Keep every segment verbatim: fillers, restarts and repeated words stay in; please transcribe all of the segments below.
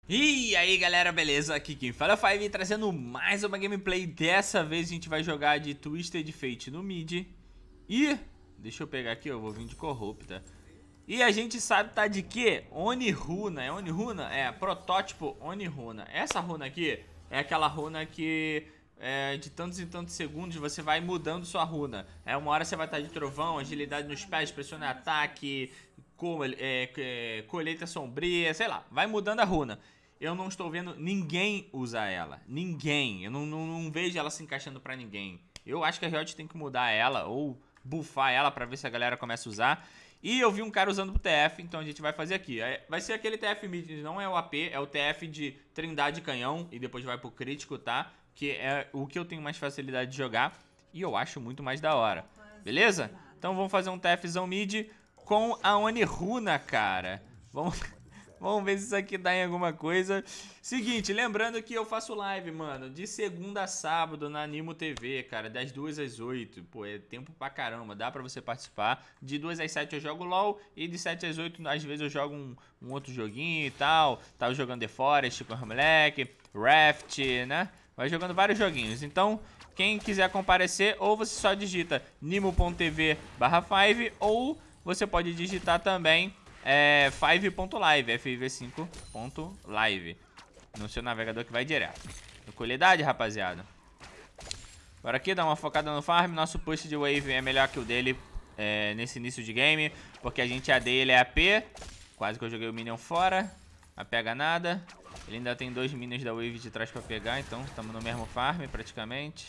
E aí galera, beleza? Aqui quem fala é o Five, trazendo mais uma gameplay. Dessa vez a gente vai jogar de Twisted Fate no mid. E, deixa eu pegar aqui, eu vou vir de Corrupta. E a gente sabe tá de quê? Oniruna, é Oniruna? É, protótipo Oniruna. Essa runa aqui é aquela runa que é, de tantos e tantos segundos você vai mudando sua runa. É, uma hora você vai estar de trovão, agilidade nos pés, pressione ataque, co é, é, colheita sombria, sei lá. Vai mudando a runa. Eu não estou vendo ninguém usar ela. Ninguém. Eu não, não, não vejo ela se encaixando pra ninguém. Eu acho que a Riot tem que mudar ela ou buffar ela pra ver se a galera começa a usar. E eu vi um cara usando pro T F, então a gente vai fazer aqui. Vai ser aquele T F mid, não é o A P, é o T F de Trindade Canhão e depois vai pro crítico, tá? Que é o que eu tenho mais facilidade de jogar e eu acho muito mais da hora. Beleza? Então vamos fazer um TFzão mid com a Oniruna, cara. Vamos... Vamos ver se isso aqui dá em alguma coisa. Seguinte, lembrando que eu faço live, mano, de segunda a sábado na Animo T V, cara, das duas às oito. Pô, é tempo pra caramba, dá pra você participar. De duas às sete eu jogo LOL e de sete às oito às vezes eu jogo um, um outro joguinho e tal. Tava jogando The Forest com o moleque, Raft, né? Vai jogando vários joguinhos. Então, quem quiser comparecer, ou você só digita nimo.tv barra five ou você pode digitar também É five ponto live, F I V cinco ponto live no seu navegador que vai direto. Tranquilidade, rapaziada. Bora aqui, dar uma focada no farm. Nosso push de wave é melhor que o dele é, nesse início de game, porque a gente A D, ele é A P. Quase que eu joguei o minion fora. Não pega nada. Ele ainda tem dois minions da wave de trás pra pegar, então estamos no mesmo farm praticamente.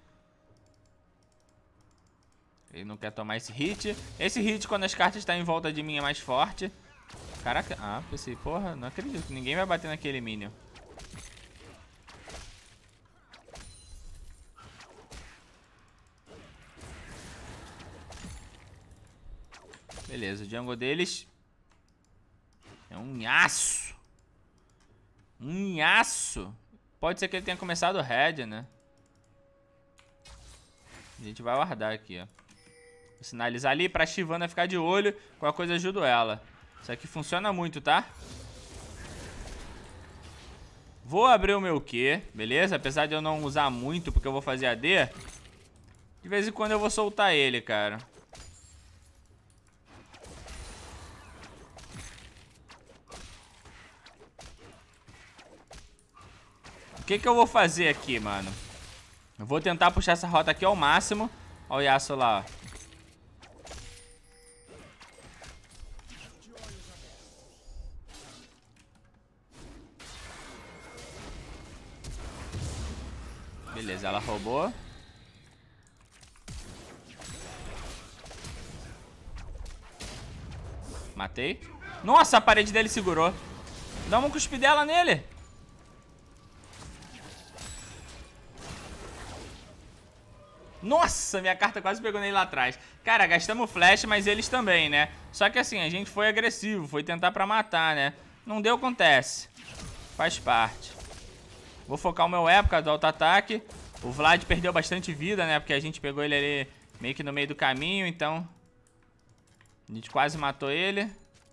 Ele não quer tomar esse hit. Esse hit, quando as cartas estão em volta de mim, é mais forte. Caraca. Ah, pensei, porra, não acredito que ninguém vai bater naquele minion. Beleza, o jungle deles é um nhaço. Um nhaço. Pode ser que ele tenha começado o red, né? A gente vai guardar aqui, ó. Vou sinalizar ali pra Shyvana ficar de olho. Qualquer coisa ajudo ela. Isso aqui funciona muito, tá? Vou abrir o meu Q, beleza? Apesar de eu não usar muito, porque eu vou fazer A D. De vez em quando eu vou soltar ele, cara. O que que eu vou fazer aqui, mano? Eu vou tentar puxar essa rota aqui ao máximo. Olha o Yasuo lá, ó. Beleza, ela roubou. Matei. Nossa, a parede dele segurou. Dá uma cuspidela nele. Nossa, minha carta quase pegou nele lá atrás. Cara, gastamos flash, mas eles também, né? Só que assim, a gente foi agressivo, foi tentar pra matar, né? Não deu, acontece. Faz parte. Vou focar o meu E por causa do auto-ataque. O Vlad perdeu bastante vida, né? Porque a gente pegou ele ali meio que no meio do caminho, então a gente quase matou ele.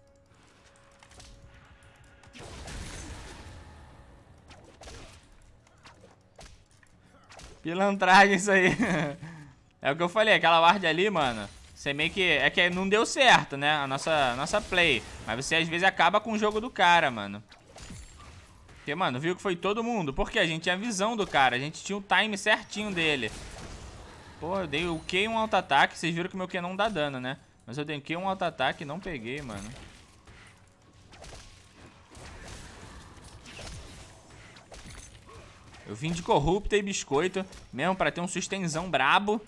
Pilantragem isso aí. É o que eu falei, aquela ward ali, mano. Você meio que... É que não deu certo, né? A nossa, nossa play. Mas você às vezes acaba com o jogo do cara, mano. Porque, mano, viu que foi todo mundo. Porque a gente tinha a visão do cara. A gente tinha o time certinho dele. Pô, eu dei o Q e um auto-ataque. Vocês viram que o meu Q não dá dano, né? Mas eu dei o Q e um auto-ataque e não peguei, mano. Eu vim de Corrupta e Biscoito, mesmo pra ter um sustenzão brabo.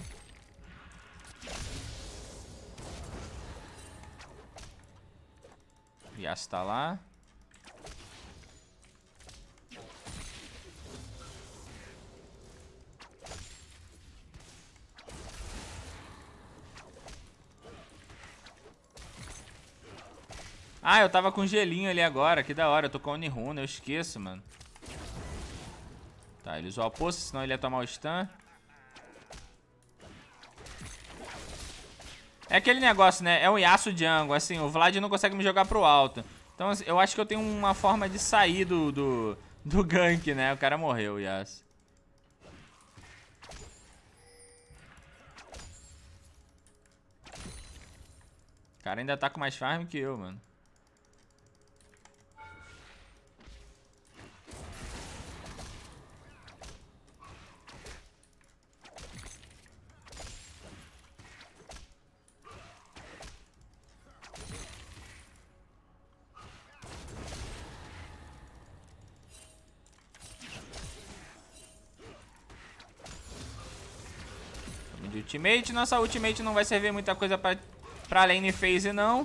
Yasuo tá lá. Ah, eu tava com gelinho ali agora, que da hora. Eu tô com a Oniruna, eu esqueço, mano. Tá, ele usou a poça, senão ele ia tomar o stun. É aquele negócio, né? É um Yasuo jungle, assim, o Vlad não consegue me jogar pro alto. Então eu acho que eu tenho uma forma de sair do, do, do gank, né? O cara morreu, Yas. O cara ainda tá com mais farm que eu, mano. De ultimate, nossa ultimate não vai servir muita coisa pra, pra lane phase, não.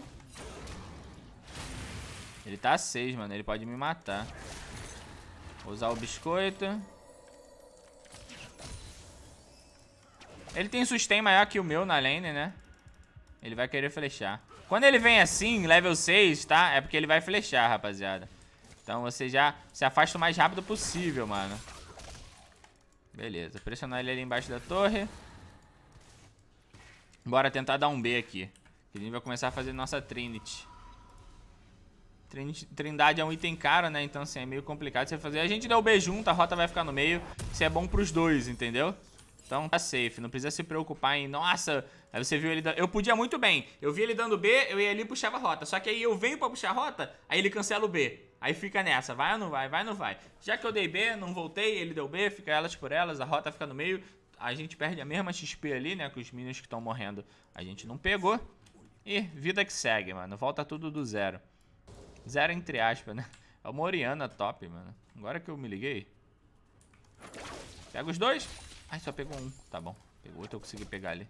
Ele tá seis, mano, ele pode me matar. Vou usar o biscoito. Ele tem sustain maior que o meu na lane, né? Ele vai querer flechar. Quando ele vem assim, level seis, tá? É porque ele vai flechar, rapaziada. Então você já se afasta o mais rápido possível, mano. Beleza, pressionar ele ali embaixo da torre. Bora tentar dar um B aqui. A gente vai começar a fazer nossa Trinity. Trinity. Trindade é um item caro, né? Então assim, é meio complicado você fazer. A gente deu o B junto, a rota vai ficar no meio. Isso é bom pros dois, entendeu? Então tá safe, não precisa se preocupar em... Nossa, aí você viu ele... Eu podia muito bem. Eu vi ele dando B, eu ia ali e puxava a rota. Só que aí eu venho pra puxar a rota, aí ele cancela o B. Aí fica nessa, vai ou não vai, vai ou não vai. Já que eu dei B, não voltei, ele deu B, fica elas por elas, a rota fica no meio. A gente perde a mesma X P ali, né? Com os minions que estão morrendo. A gente não pegou. E vida que segue, mano. Volta tudo do zero. Zero entre aspas, né? É uma Orianna top, mano. Agora que eu me liguei. Pega os dois. Ai, só pegou um. Tá bom. Pegou outro, eu consegui pegar ali.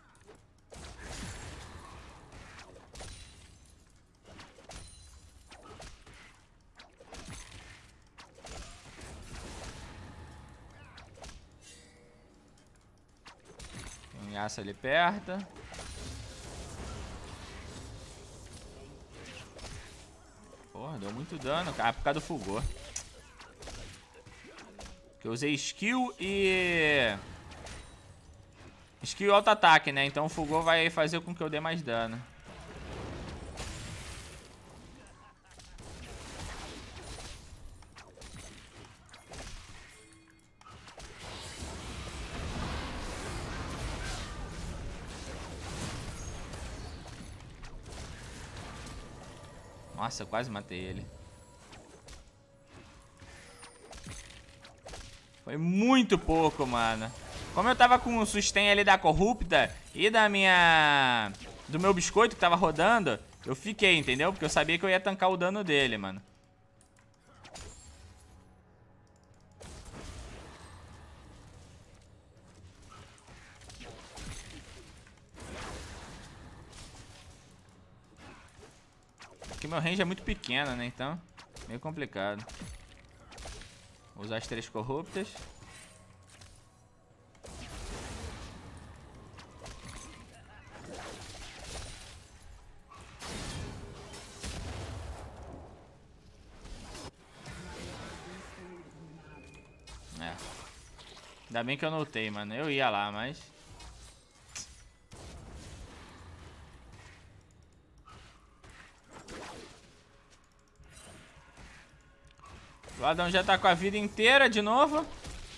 Tem um Yasuo ali perto. Porra, deu muito dano, cara. Por causa do Fulgor. Eu usei skill e... Skill e auto-ataque, né? Então o Fulgor vai fazer com que eu dê mais dano. Nossa, eu quase matei ele. Foi muito pouco, mano. Como eu tava com o sustain ali da corrupta e da minha... do meu biscoito que tava rodando, eu fiquei, entendeu? Porque eu sabia que eu ia tancar o dano dele, mano. Porque meu range é muito pequeno, né? Então, meio complicado. Vou usar as três corruptas. É. Ainda bem que eu notei, mano. Eu ia lá, mas... O Adão já tá com a vida inteira de novo.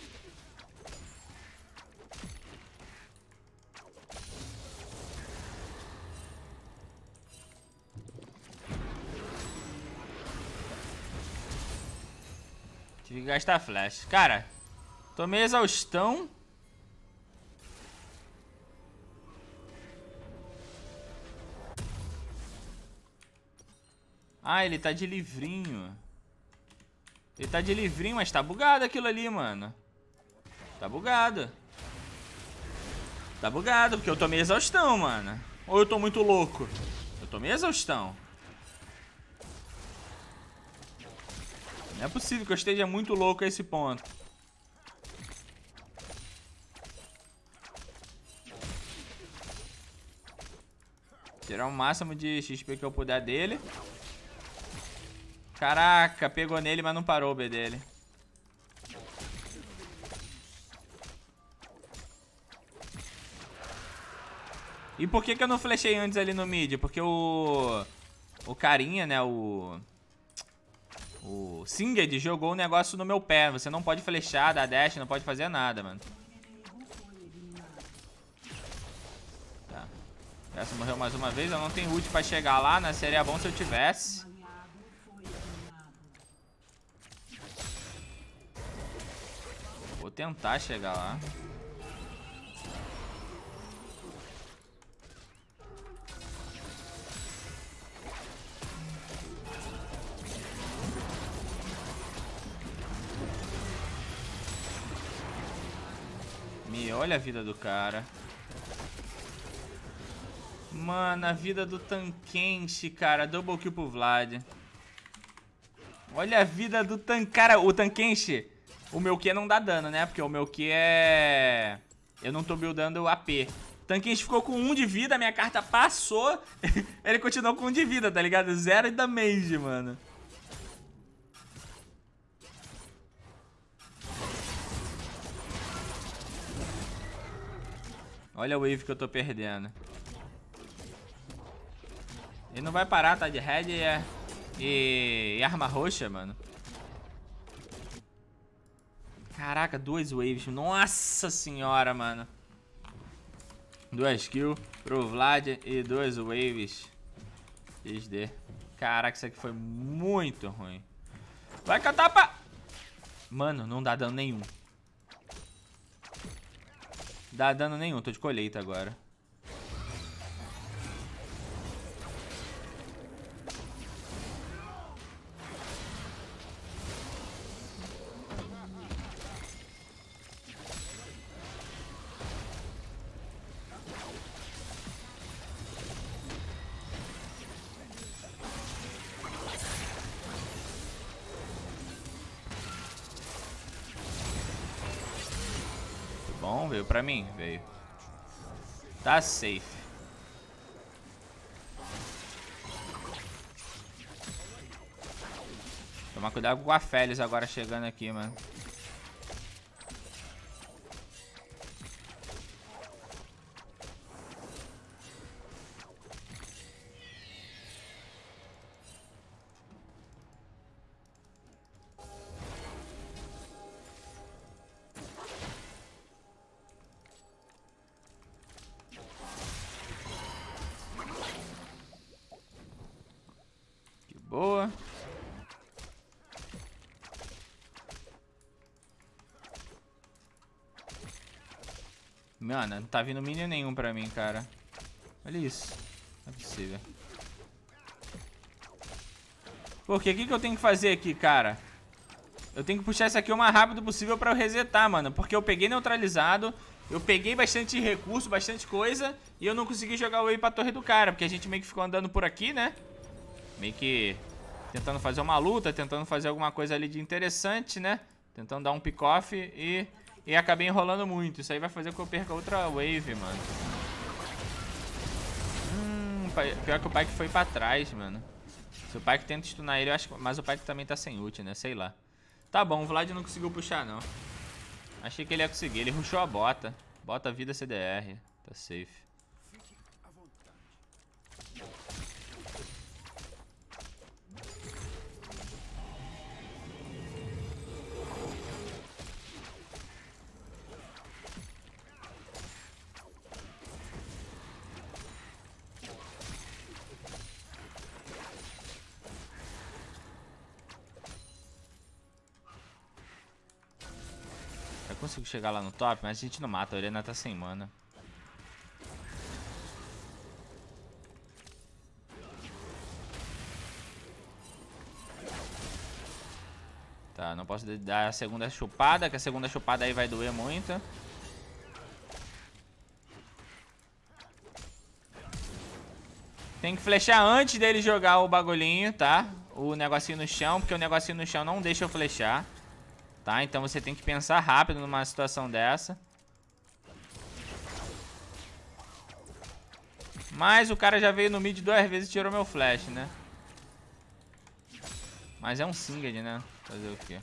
Tive que gastar flash. Cara, tomei exaustão. Ah, ele tá de livrinho. Ele tá de livrinho, mas tá bugado aquilo ali, mano. Tá bugado. Tá bugado, porque eu tomei exaustão, mano. Ou eu tô muito louco? Eu tomei exaustão. Não é possível que eu esteja muito louco a esse ponto. Tirar o máximo de X P que eu puder dele. Caraca, pegou nele, mas não parou o B dele. E por que que eu não flechei antes ali no mid? Porque o... O carinha, né, o... O Singed jogou um negócio no meu pé. Você não pode flechar, dar dash, não pode fazer nada, mano. Tá. Essa morreu mais uma vez. Eu não tenho ult pra chegar lá, né? Seria bom se eu tivesse. Vou tentar chegar lá. Me olha a vida do cara. Mano, a vida do Tankenshi, cara. Double kill pro Vlad. Olha a vida do Tan... Cara, o Tankenshi, o meu Q não dá dano, né? Porque o meu Q é... Eu não tô buildando o A P. O Tankenshi ficou com um de vida, minha carta passou. Ele continuou com um de vida, tá ligado? Zero damage, mano. Olha a wave que eu tô perdendo. Ele não vai parar, tá de head e, é... e... e arma roxa, mano. Caraca, duas waves. Nossa senhora, mano. Duas kills pro Vlad e duas waves. X D. Caraca, isso aqui foi muito ruim. Vai com a tapa! Mano, não dá dano nenhum. Dá dano nenhum, tô de colheita agora. Bom, veio pra mim? Veio. Tá safe. Tomar cuidado com a Félix agora chegando aqui, mano. Boa. Mano, não tá vindo minion nenhum pra mim, cara. Olha isso. Não é possível. Porque o que, que eu tenho que fazer aqui, cara? Eu tenho que puxar isso aqui o mais rápido possível pra eu resetar, mano. Porque eu peguei neutralizado. Eu peguei bastante recurso, bastante coisa. E eu não consegui jogar o wave pra torre do cara. Porque a gente meio que ficou andando por aqui, né? Meio que tentando fazer uma luta, tentando fazer alguma coisa ali de interessante, né? Tentando dar um pick-off e, e acabei enrolando muito. Isso aí vai fazer com que eu perca outra wave, mano. Hum, pior que o Pyke foi pra trás, mano. Se o Pyke tenta stunar ele, eu acho que... Mas o Pyke também tá sem ult, né? Sei lá. Tá bom, o Vlad não conseguiu puxar, não. Achei que ele ia conseguir. Ele rushou a bota. Bota vida C D R. Tá safe. Eu consigo chegar lá no top, mas a gente não mata. A Orianna tá sem mana. Tá, não posso dar a segunda chupada, que a segunda chupada aí vai doer muito. Tem que flechar antes dele jogar o bagulhinho, tá? O negocinho no chão, porque o negocinho no chão não deixa eu flechar. Tá, então você tem que pensar rápido numa situação dessa. Mas o cara já veio no mid duas vezes e tirou meu flash, né? Mas é um Singed, né? Fazer o quê?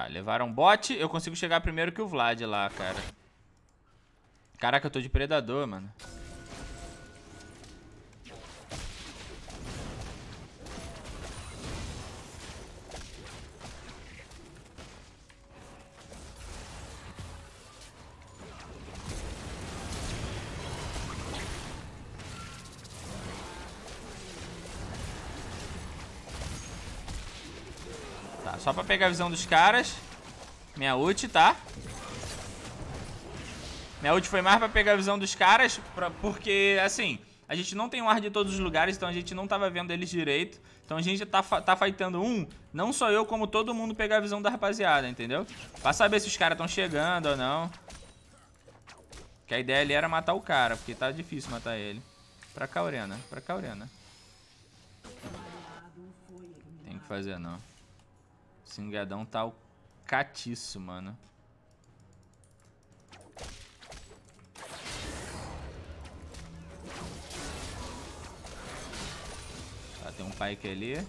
Tá, levaram bot. Eu consigo chegar primeiro que o Vlad lá, cara. Caraca, eu tô de predador, mano. Tá, só pra pegar a visão dos caras. Minha ult, tá? Minha ult foi mais pra pegar a visão dos caras, pra, porque, assim, a gente não tem um ar de todos os lugares, então a gente não tava vendo eles direito. Então a gente tá, tá fightando um, não só eu, como todo mundo pegar a visão da rapaziada, entendeu? Pra saber se os caras estão chegando ou não. Que a ideia ali era matar o cara, porque tá difícil matar ele. Pra cá, Oriana, pra cá, Oriana. Tem que fazer, não. O Singadão tá o catiço, mano. Tá, tem um Pyke ali.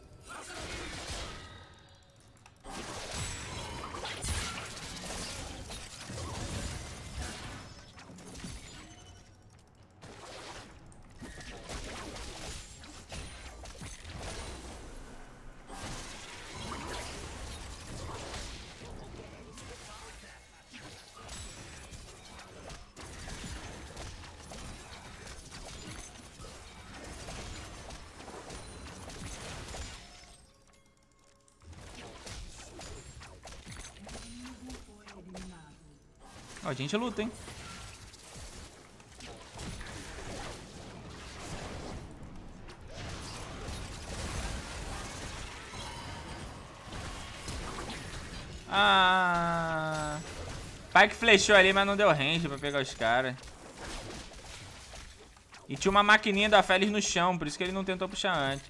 Ó, a gente luta, hein? Ah... Pyke flechou ali, mas não deu range pra pegar os caras. E tinha uma maquininha da Félix no chão, por isso que ele não tentou puxar antes.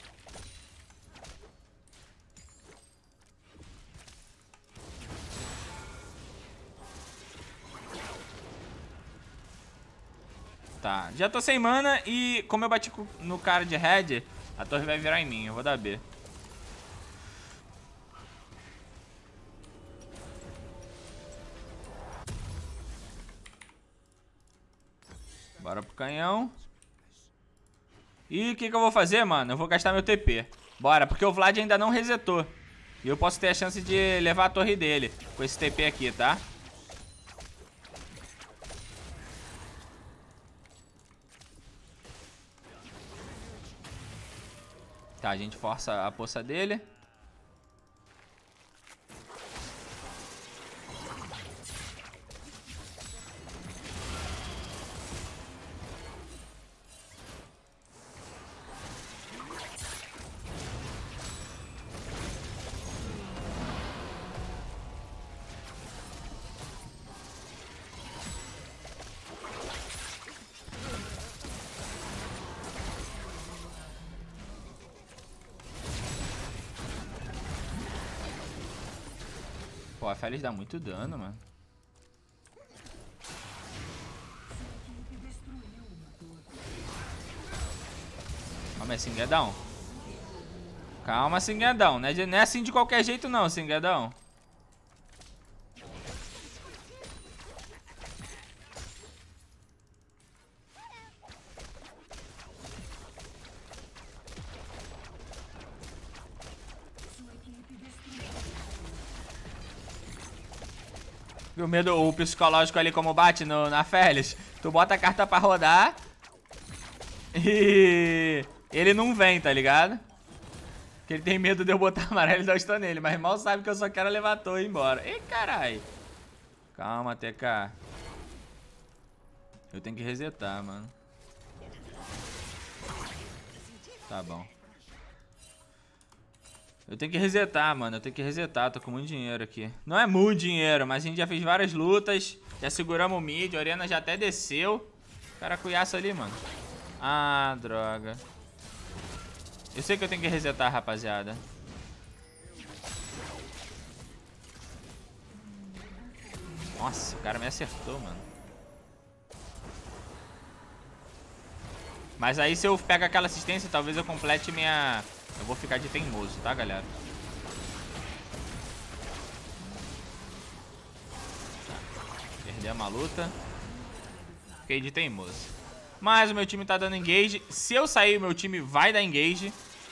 Tá, já tô sem mana e como eu bati no cara de red, a torre vai virar em mim, eu vou dar B. Bora pro canhão. E o que que eu vou fazer, mano? Eu vou gastar meu T P. Bora, porque o Vlad ainda não resetou. E eu posso ter a chance de levar a torre dele com esse T P aqui, tá? Tá, a gente força a poça dele. Pô, a Félix dá muito dano, mano. Calma, Singadão. Calma, Singadão. Não é, não é assim de qualquer jeito, não, Singadão. O medo, o psicológico ali como bate no, na Félix. Tu bota a carta pra rodar e ele não vem, tá ligado? Porque ele tem medo de eu botar amarelo e dar o stun nele. Mas mal sabe que eu só quero levar a torre e ir embora. Ih, carai. Calma, T K. Eu tenho que resetar, mano. Tá bom. Eu tenho que resetar, mano. Eu tenho que resetar. Tô com muito dinheiro aqui. Não é muito dinheiro, mas a gente já fez várias lutas. Já seguramos o mid. A Oriana já até desceu. O cara cuiaça ali, mano. Ah, droga. Eu sei que eu tenho que resetar, rapaziada. Nossa, o cara me acertou, mano. Mas aí se eu pego aquela assistência, talvez eu complete minha... Eu vou ficar de teimoso, tá, galera? Perdemos a luta. Fiquei de teimoso. Mas o meu time tá dando engage. Se eu sair, o meu time vai dar engage.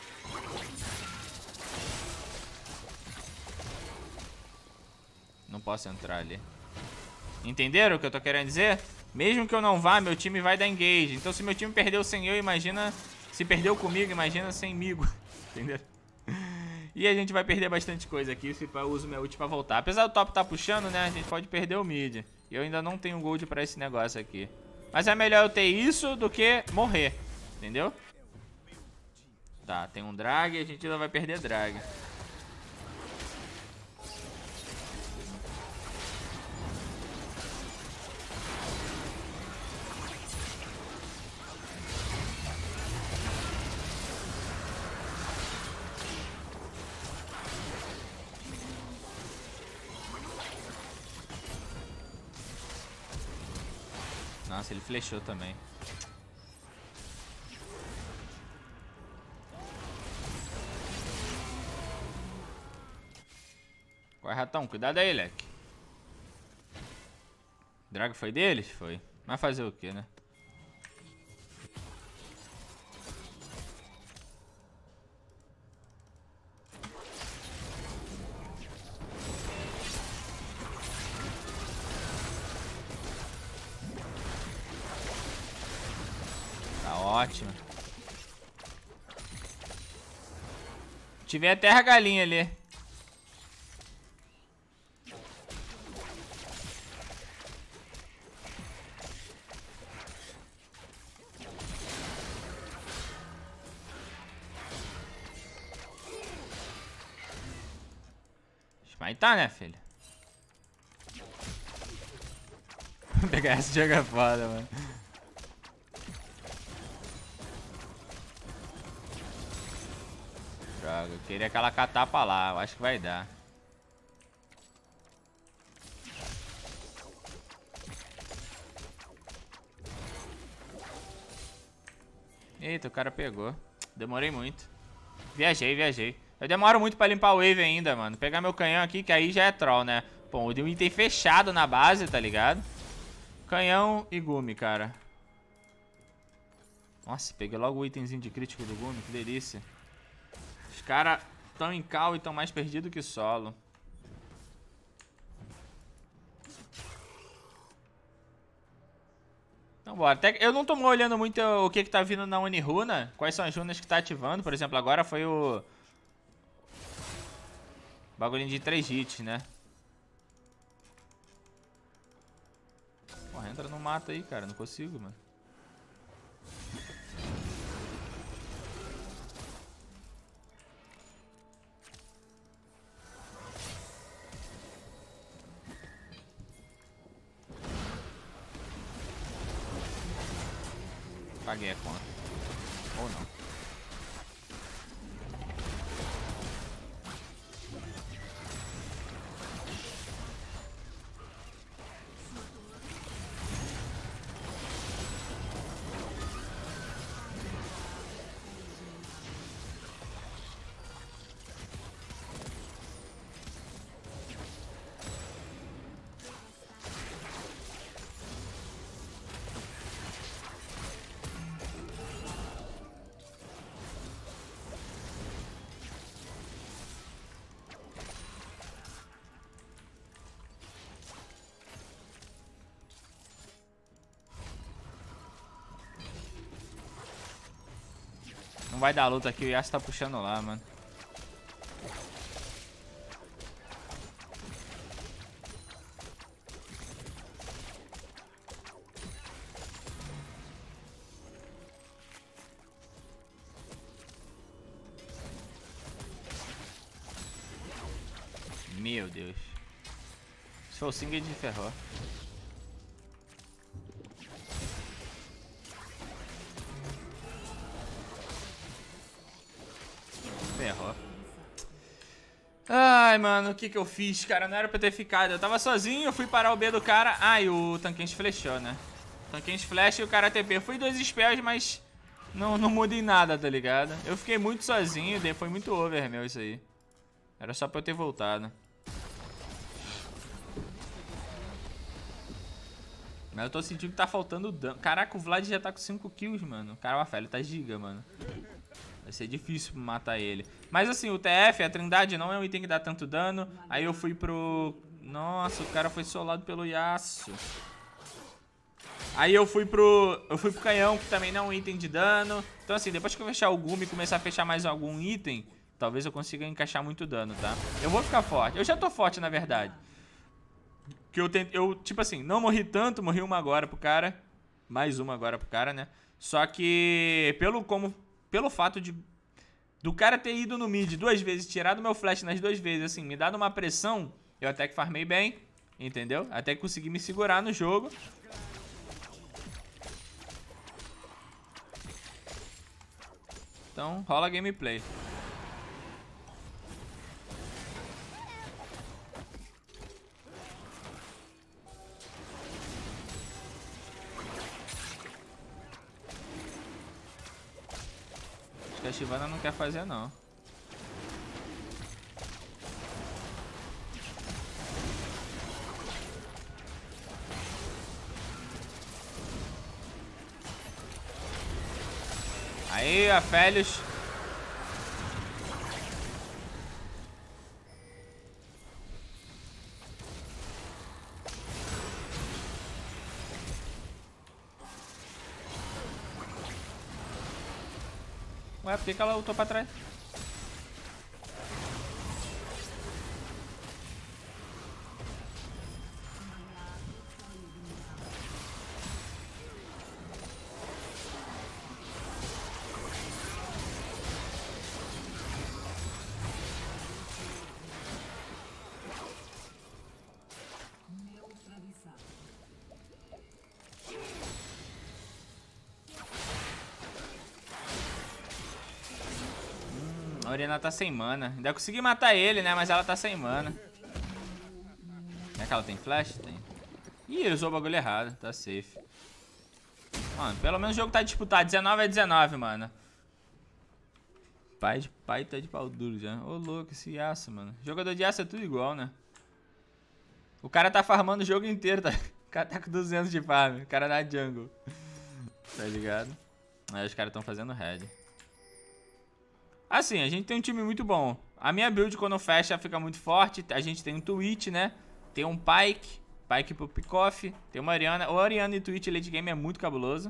Não posso entrar ali. Entenderam o que eu tô querendo dizer? Mesmo que eu não vá, meu time vai dar engage. Então se meu time perdeu sem eu, imagina... Se perdeu comigo, imagina semigo. Entendeu? E a gente vai perder bastante coisa aqui se eu uso minha ult pra voltar. Apesar do top tá puxando, né? A gente pode perder o mid. E eu ainda não tenho gold pra esse negócio aqui. Mas é melhor eu ter isso do que morrer. Entendeu? Tá, tem um drag e a gente ainda vai perder drag. Nossa, ele flechou também. Corre, ratão. Cuidado aí, leque. O drag foi deles? Foi. Mas fazer o que, né? Tá ótimo. Tive a terra galinha ali. Mas tá, né, filho? Pegar esse jogo é foda, mano. Droga, eu queria aquela catapa lá. Eu acho que vai dar. Eita, o cara pegou. Demorei muito. Viajei, viajei. Eu demoro muito pra limpar o wave ainda, mano. Pegar meu canhão aqui, que aí já é troll, né? Bom, eu dei um item fechado na base, tá ligado? Canhão e Gumi, cara. Nossa, peguei logo o itemzinho de crítico do Gumi, que delícia. Os caras tão em cal e tão mais perdidos que solo. Então bora. Até eu não tô olhando muito o que que tá vindo na Uniruna. Quais são as runas que tá ativando. Por exemplo, agora foi o... bagulhinho de três hits, né? Porra, entra no mato aí, cara. Não consigo, mano. Paguei a conta. Ou não. Não vai dar luta aqui, o Yasuo tá puxando lá, mano. Meu Deus. Se for o Singed, de ferrou. Ferrou. Ai, mano, o que que eu fiz, cara? Não era pra ter ficado. Eu tava sozinho, eu fui parar o B do cara. Ah, e o Tanquente flechou, né? Tanquente flecha e o cara T P. Fui dois spells, mas não, não muda em nada, tá ligado? Eu fiquei muito sozinho, daí foi muito over, meu, isso aí. Era só pra eu ter voltado. Mas eu tô sentindo que tá faltando dano. Caraca, o Vlad já tá com cinco kills, mano. Caramba, ele tá giga, mano. Vai ser difícil matar ele. Mas assim, o T F, a Trindade, não é um item que dá tanto dano. Aí eu fui pro... Nossa, o cara foi solado pelo Yasuo. Aí eu fui pro... Eu fui pro canhão, que também não é um item de dano. Então assim, depois que eu fechar o Gume e começar a fechar mais algum item, talvez eu consiga encaixar muito dano, tá? Eu vou ficar forte. Eu já tô forte, na verdade. Que eu, tente, eu, tipo assim, não morri tanto, morri uma agora pro cara. Mais uma agora pro cara, né? Só que, pelo, como, pelo fato de do cara ter ido no mid duas vezes, tirado meu flash nas duas vezes, assim, me dado uma pressão, eu até que farmei bem, entendeu? Até que consegui me segurar no jogo. Então, rola gameplay. Que a Shyvana não quer fazer, não. Aí, a Felios. Ué, por que que ela lutou pra trás? A Orianna tá sem mana. Ainda consegui matar ele, né? Mas ela tá sem mana. É que ela tem flash? Tem. Ih, ele usou o bagulho errado. Tá safe. Mano, pelo menos o jogo tá disputado. dezenove a dezenove, mano. Pai de pai tá de pau duro já. Ô, louco, esse Yasuo, mano. Jogador de Yasuo é tudo igual, né? O cara tá farmando o jogo inteiro, tá? O cara tá com duzentos de farm. O cara na jungle. Tá ligado? Aí os caras tão fazendo head. Assim, a gente tem um time muito bom. A minha build, quando fecha, fica muito forte. A gente tem um Twitch, né? Tem um Pyke. Pyke pro Pickoff. Tem uma Orianna. O Orianna e Twitch late game é muito cabuloso.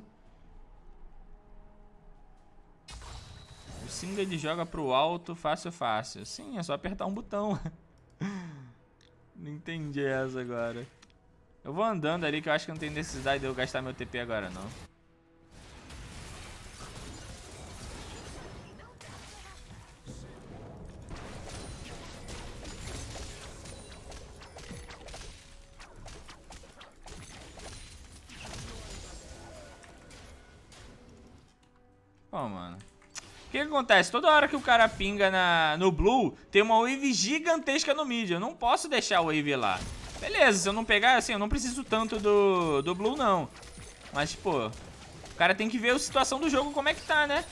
O Singed joga pro alto fácil, fácil. Sim, é só apertar um botão. Não entendi essa agora. Eu vou andando ali, que eu acho que não tem necessidade de eu gastar meu T P agora, não. Pô, mano. O que que acontece? Toda hora que o cara pinga na, no blue, tem uma wave gigantesca no mid. Eu não posso deixar a wave lá. Beleza, se eu não pegar, assim, eu não preciso tanto do, do blue, não. Mas, pô, o cara tem que ver a situação do jogo, como é que tá, né?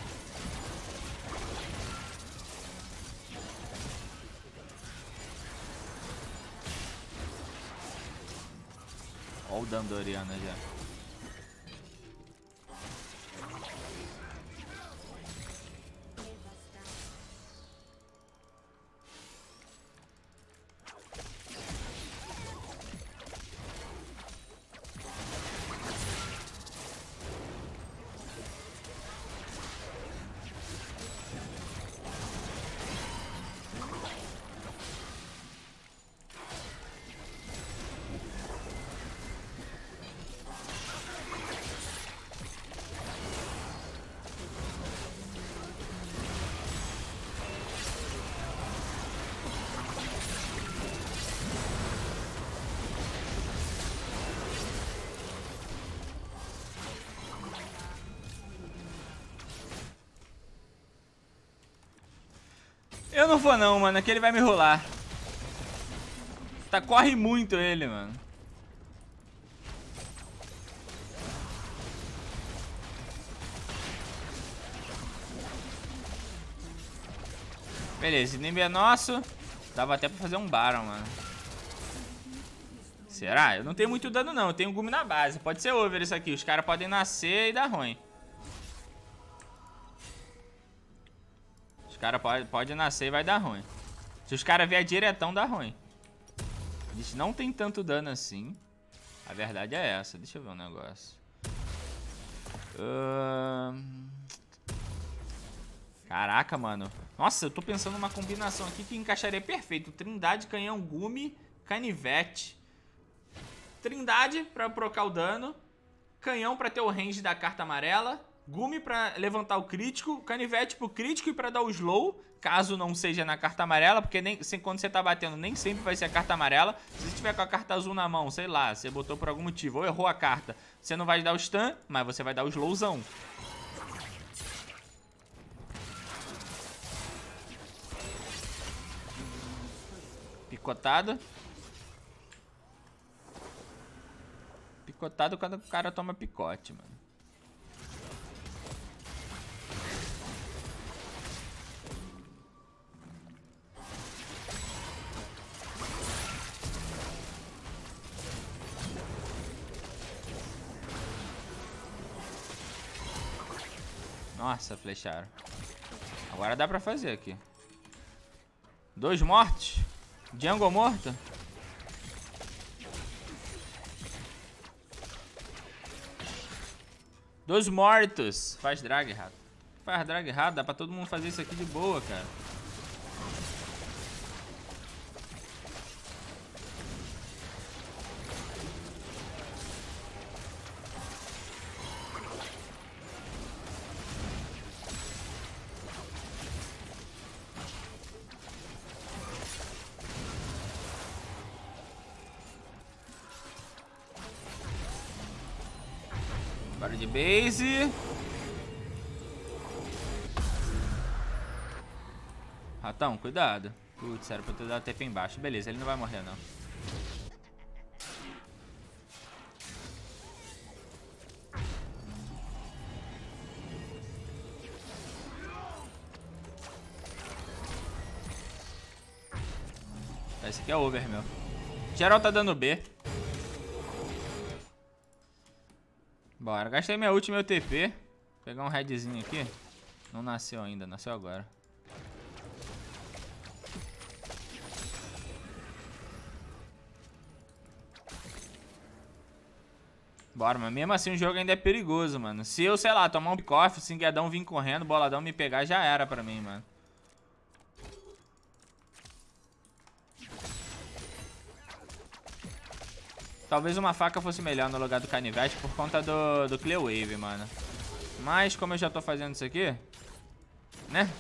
Olha o dano da Orianna já. Eu não vou não, mano. Aqui ele vai me rolar. Tá, corre muito ele, mano. Beleza, inimigo é nosso. Dava até pra fazer um Baron, mano. Será? Eu não tenho muito dano não, eu tenho Gumi na base. Pode ser over isso aqui, os caras podem nascer e dar ruim. Os caras podem pode nascer e vai dar ruim. Se os caras vier diretão, dá ruim. Eles não tem tanto dano assim. A verdade é essa. Deixa eu ver um negócio. Uh... Caraca, mano. Nossa, eu tô pensando numa combinação aqui que encaixaria perfeito. Trindade, canhão, Gumi, canivete. Trindade pra procar o dano. Canhão pra ter o range da carta amarela. Gumi pra levantar o crítico. Canivete pro crítico e pra dar o slow. Caso não seja na carta amarela. Porque nem, quando você tá batendo nem sempre vai ser a carta amarela. Se você tiver com a carta azul na mão, sei lá, você botou por algum motivo ou errou a carta, você não vai dar o stun, mas você vai dar o slowzão. Picotado. Picotado quando o cara toma picote, mano. Nossa, flecharam. Agora dá pra fazer aqui. Dois mortos. Jungle morto. Dois mortos. Faz drag errado. Faz drag errado. Dá pra todo mundo fazer isso aqui de boa, cara. Bora de base. Ratão, cuidado. Putz, era pra ter dado T P embaixo. Beleza, ele não vai morrer, não. Esse aqui é over, meu. Geral tá dando B. Bora, gastei minha ult e meu T P. Vou pegar um redzinho aqui. Não nasceu ainda, nasceu agora. Bora, mas mesmo assim o jogo ainda é perigoso, mano. Se eu, sei lá, tomar um pick-off, cinguedão vir correndo, boladão me pegar, já era pra mim, mano. Talvez uma faca fosse melhor no lugar do canivete por conta do, do Clear Wave, mano. Mas como eu já tô fazendo isso aqui, né?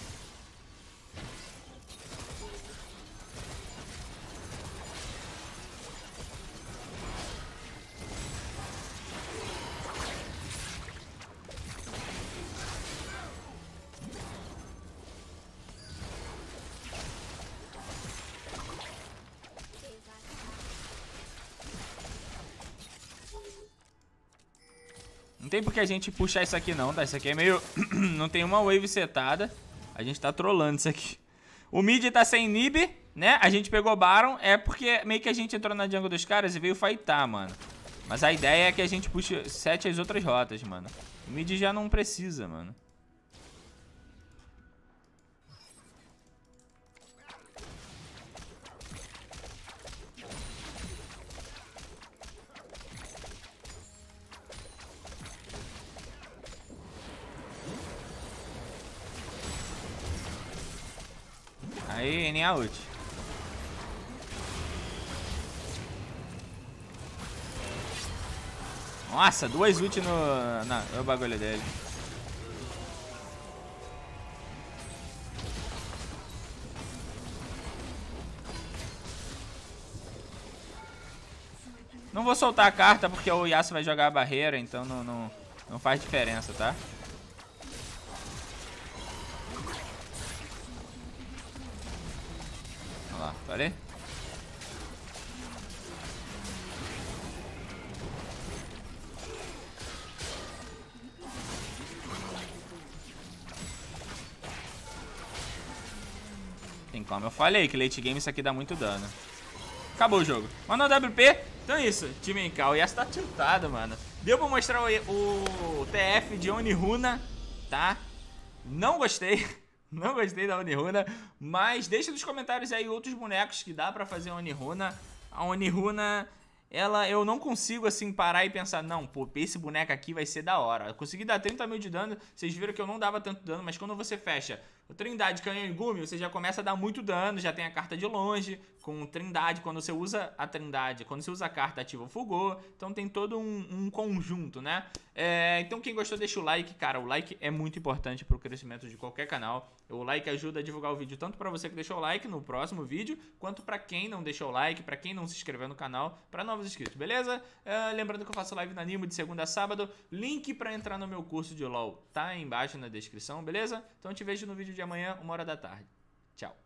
Não tem porque a gente puxar isso aqui não, tá? Isso aqui é meio... não tem uma wave setada. A gente tá trollando isso aqui. O mid tá sem nib, né? A gente pegou Baron. É porque meio que a gente entrou na jungle dos caras e veio fightar, mano. Mas a ideia é que a gente puxe sete as outras rotas, mano. O mid já não precisa, mano. Aí, nem a ult. Nossa, duas ult no, na, no bagulho dele. Não vou soltar a carta porque o Yasuo vai jogar a barreira, então não, não, não faz diferença, tá? Olha lá, falei? Tem como eu falei que late game isso aqui dá muito dano. Acabou o jogo. Manda o W P. Então é isso, time em cal. E essa tá tiltada, mano. Deu pra mostrar o, o T F de Oniruna, tá? Não gostei. Não gostei da Oniruna. Mas deixa nos comentários aí outros bonecos que dá pra fazer a Oniruna. A Oniruna, ela, eu não consigo assim parar e pensar, não, pô, esse boneco aqui vai ser da hora. Eu consegui dar trinta mil de dano. Vocês viram que eu não dava tanto dano, mas quando você fecha o Trindade, Canhão e Gume, você já começa a dar muito dano, já tem a carta de longe, com Trindade, quando você usa a Trindade, quando você usa a carta, ativa o Fulgor, então tem todo um, um conjunto, né? É, então quem gostou deixa o like, cara, o like é muito importante pro crescimento de qualquer canal, o like ajuda a divulgar o vídeo tanto pra você que deixou o like no próximo vídeo, quanto pra quem não deixou o like, pra quem não se inscreveu no canal, pra novos inscritos, beleza? É, lembrando que eu faço live na Animo de segunda a sábado, link pra entrar no meu curso de LoL tá aí embaixo na descrição, beleza? Então eu te vejo no vídeo de amanhã, uma hora da tarde. Tchau.